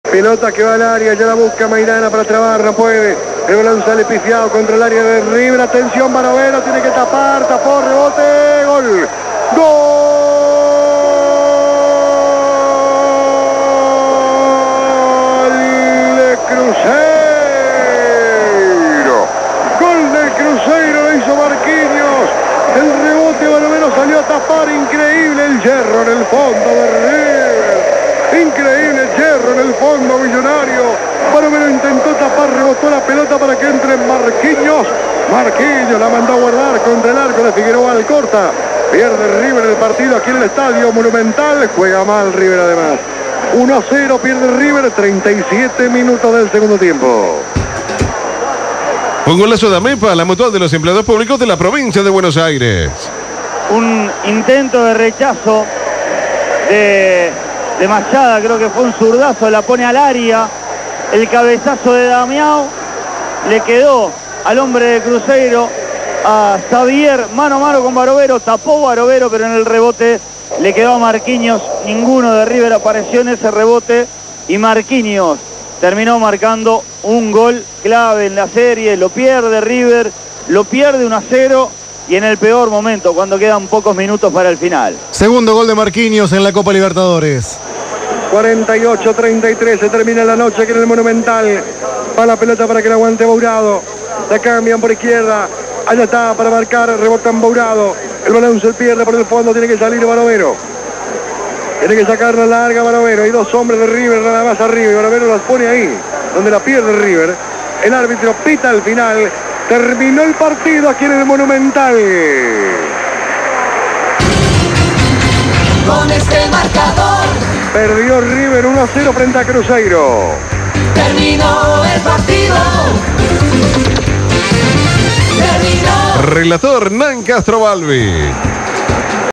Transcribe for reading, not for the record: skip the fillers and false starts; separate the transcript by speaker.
Speaker 1: Pelota que va al área, ya la busca Maidana para trabar, no puede. El balón sale pifiado contra el área de River. Atención, Barovero, tiene que tapar, tapó, rebote, gol. ¡Gol! De Cruzeiro. Gol del Cruzeiro, lo hizo Marquinhos. El rebote, Barovero salió a tapar, increíble el hierro en el fondo de River. Increíble hierro en el fondo, Millonario. Barovero intentó tapar, rebotó la pelota para que entre Marquinhos. Marquinhos la mandó a guardar contra el arco de Figueroa Alcorta. Pierde River el partido aquí en el Estadio Monumental. Juega mal River además. 1-0 pierde River, 37 minutos del segundo tiempo.
Speaker 2: Un golazo de AMEPA, la mutual de los empleados públicos de la provincia de Buenos Aires.
Speaker 3: Un intento de rechazo de Machada, creo que fue un zurdazo, la pone al área. El cabezazo de Damião le quedó al hombre de Cruzeiro, a Xavier, mano a mano con Barovero, tapó Barovero, pero en el rebote le quedó a Marquinhos. Ninguno de River apareció en ese rebote y Marquinhos terminó marcando un gol clave en la serie. Lo pierde River, lo pierde 1-0 y en el peor momento, cuando quedan pocos minutos para el final.
Speaker 4: Segundo gol de Marquinhos en la Copa Libertadores.
Speaker 1: 48-33, se termina la noche aquí en el Monumental. Va la pelota para que la aguante Bourado. La cambian por izquierda. Allá está para marcar, rebotan Bourado. El balón se pierde por el fondo, tiene que salir Barovero. Tiene que sacarla larga Barovero. Hay dos hombres de River nada más arriba y Barovero las pone ahí, donde la pierde River. El árbitro pita al final. Terminó el partido aquí en el Monumental.
Speaker 5: Con este marcador
Speaker 1: perdió River 1-0 frente a Cruzeiro.
Speaker 5: terminó el partido. Terminó.
Speaker 2: Relator Hernán Castro Balbi.